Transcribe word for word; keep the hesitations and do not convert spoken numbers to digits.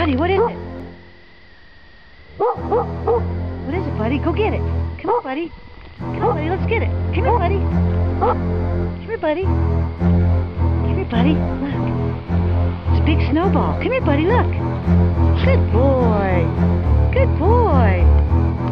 Buddy, what is it? What is it, buddy? Go get it. Come on, buddy. Come on, buddy. Let's get it. Come here, buddy. Come here, buddy. Come here, buddy. Look. It's a big snowball. Come here, buddy. Look. Good boy. Good boy.